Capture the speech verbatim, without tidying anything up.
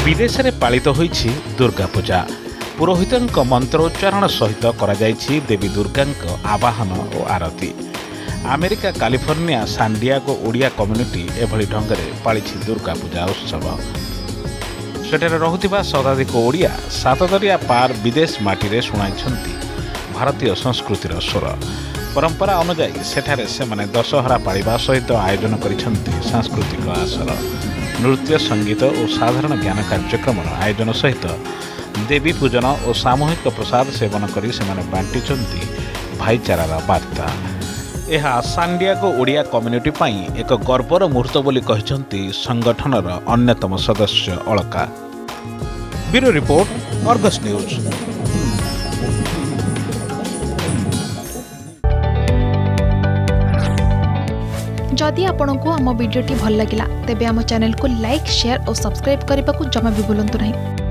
विदेश में पालित होइछि दुर्गा पूजा। पुरोहितंक मंत्रोच्चारण सहित करा जाइछि देवी दुर्गा आवाहन और आरती। America California San Diego Odia community एभली ढंगरे पालिछि दुर्गा पूजा उत्सव। सेठारे रहुथिबा शताधिक ओडिया सातदरिया पार विदेश माटी शुणाइछन्ति भारतीय संस्कृतिर स्वर। परंपरा अनुजाई सेठारे सेमाने दशहरा पालिबा सहित आयोजन करिछन्ति सांस्कृतिक आसर, नृत्य, संगीत और साधारण ज्ञान कार्यक्रम आयोजन सहित देवी पूजन और सामूहिक प्रसाद सेवन करी सेमाने बांटिछन्ति भाईचारार वार्ता। यह सांडियागो ओडिया कम्युनिटी पाई एक गर्वर मुहूर्त बोली कहिछन्ति संगठनर अन्यतम सदस्य Alka. Bureau report, Argus news. जदि आपंक आम भिडी भल लगा तेब आम चैनल को लाइक, शेयर और सब्सक्राइब करने को जमा भी भूलु नहीं।